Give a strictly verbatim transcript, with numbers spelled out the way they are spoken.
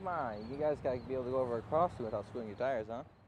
Come on, you guys gotta be able to go over across without squealing your tires, huh?